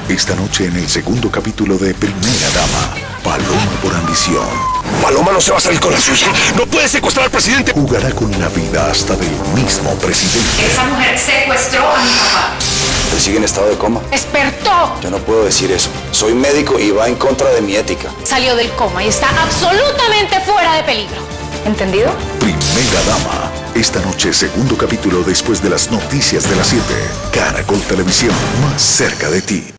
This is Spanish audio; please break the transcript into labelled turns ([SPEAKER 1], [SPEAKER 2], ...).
[SPEAKER 1] Esta noche en el segundo capítulo de Primera Dama, Paloma por ambición.
[SPEAKER 2] Paloma no se va a salir con la suya. No puede secuestrar al presidente.
[SPEAKER 1] Jugará con la vida hasta del mismo presidente.
[SPEAKER 3] Esa mujer secuestró a mi papá.
[SPEAKER 2] Él sigue en estado de coma.
[SPEAKER 3] ¡Despertó!
[SPEAKER 2] Yo no puedo decir eso. Soy médico y va en contra de mi ética.
[SPEAKER 3] Salió del coma y está absolutamente fuera de peligro. ¿Entendido?
[SPEAKER 1] Primera Dama. Esta noche, segundo capítulo después de las noticias de las 7. Caracol Televisión, más cerca de ti.